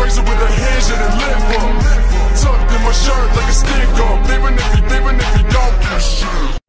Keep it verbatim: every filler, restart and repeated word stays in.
razor with a hinge and a lift up. Tucked in my shirt like a stick up. Even if you, even if you don't.